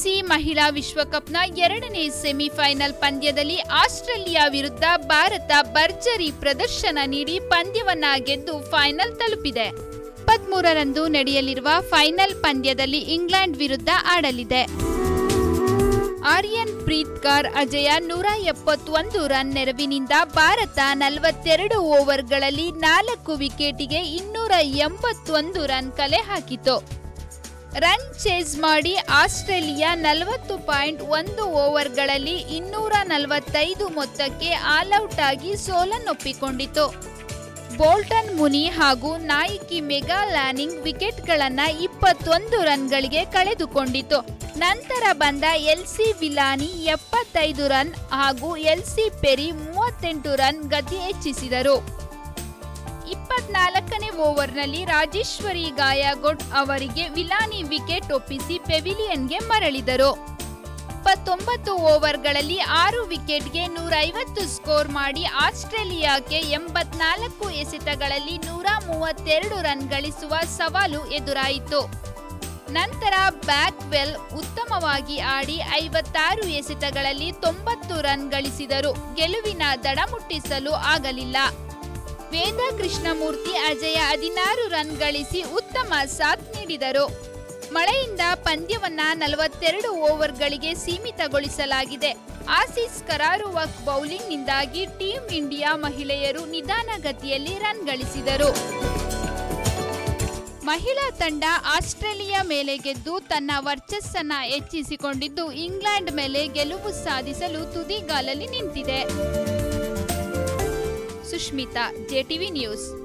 ICC ಮಹಿಳಾ ವಿಶ್ವಕಪ್ನ 2ನೇ semifinal ಪಂದ್ಯದಲ್ಲಿ ಆಸ್ಟ್ರೇಲಿಯಾ ವಿರುದ್ಧ ಭಾರತ ಭರ್ಜರಿ ಪ್ರದರ್ಶನ ನೀಡಿ ಪಂದ್ಯವನ್ನ ಗೆದ್ದು ಫೈನಲ್ ತಲುಪಿದೆ. 23ರಂದು ನಡೆಯಲಿರುವ ಫೈನಲ್ ಪಂದ್ಯದಲ್ಲಿ ಇಂಗ್ಲೆಂಡ್ ವಿರುದ್ಧ ಆಡಲಿದೆ. ಆರ್ಯನ್ ಪ್ರೀತ್ ಕೌರ್ ಅಜೇಯ 171 ರನ್ ನೆರವಿನಿಂದ ಭಾರತ 42 ಓವರ್ಗಳಲ್ಲಿ 4 ವಿಕೆಟಿಗೆ 281 ರನ್ ಕಲೆ ಹಾಕಿತು. ರನ್ ಚೇಸ್ ಮಾಡಿ ಆಸ್ಟ್ರೇಲಿಯಾ 40.1 ಓವರ್ಗಳಲ್ಲಿ 245 ಮೊತ್ತಕ್ಕೆ ಆಲ್ಔಟ್ ಆಗಿ ಸೋಲನ್ನೊಪ್ಪಿಕೊಂಡಿತು. ಬೋಲ್ಟನ್ ಮುನಿ ಹಾಗೂ ನಾಯಕಿ ಮೆಗಾ ಲ್ಯಾನಿಂಗ್ ವಿಕೆಟ್ಗಳನ್ನು 21 ರನ್ಗಳಿಗೆ ಕಳೆದುಕೊಂಡಿತು. ನಂತರ ಬಂದ ಎಲ್ಸಿ ವಿಲಾನಿ 75 ರನ್ ಹಾಗೂ ಎಲ್ಸಿ ಪೆರಿ 38 ರನ್ ಗತಿ ಹೆಚ್ಚಿಸಿದರು. 24ನೇ ಓವರ್ನಲ್ಲಿ ರಾಜೇಶ್ವರಿ ಗಾಯಗೊಡ್ ಅವರಿಗೆ ವಿಲಾನಿ ವಿಕೆಟ್ ಒಪ್ಪಿಸಿ ಪೆವಿಲಿಯನ್ಗೆ ಮರಳಿದರು. 29 ಓವರ್ಗಳಲ್ಲಿ 6 ವಿಕೆಟ್ಗೆ 150 ಸ್ಕೋರ್ ಮಾಡಿ ಆಸ್ಟ್ರೇಲಿಯಾಕ್ಕೆ 84 ಎಸೆತಗಳಲ್ಲಿ 132 ರನ್ ಗಳಿಸುವ ಸವಾಲು ಎದುರಾಯಿತು. ನಂತರ ಬ್ಯಾಕ್ವೆಲ್ ಉತ್ತಮವಾಗಿ ಆಡಿ 56 ಎಸೆತಗಳಲ್ಲಿ 90 ರನ್ ಗಳಿಸಿದರು. ಗೆಲುವಿನ ದಡ ಮುಟ್ಟಿಸಲು ಆಗಲಿಲ್ಲ. ವೇದ ಕೃಷ್ಣಮೂರ್ತಿ ಅಜೇಯ 16 ರನ್ ಗಳಿಸಿ ಉತ್ತಮ ಸಾಥ್ ನೀಡಿದರು. ಮಳೆಯಿಂದ ಪಂದ್ಯವನ್ನ 42 ಓವರ್ಗಳಿಗೆ ಸೀಮಿತಗೊಳಿಸಲಾಗಿದೆ. ಆಸೀಸ್ ಕರಾರುವಕ್ ಬೌಲಿಂಗ್ನಿಂದಾಗಿ ಟೀಂ ಇಂಡಿಯಾ ಮಹಿಳೆಯರು ನಿಧಾನಗತಿಯಲ್ಲಿ ರನ್ ಗಳಿಸಿದರು. ಮಹಿಳಾ ತಂಡ ಆಸ್ಟ್ರೇಲಿಯಾ ಮೇಲೆ ಗೆದ್ದು ತನ್ನ ವರ್ಚಸ್ಸನ್ನ ಹೆಚ್ಚಿಸಿಕೊಂಡಿದ್ದು ಇಂಗ್ಲೆಂಡ್ ಮೇಲೆ ಗೆಲುವು ಸಾಧಿಸಲು ತುದಿಗಾಲಲ್ಲಿ ನಿಂತಿದೆ. Sushmita, JTV news.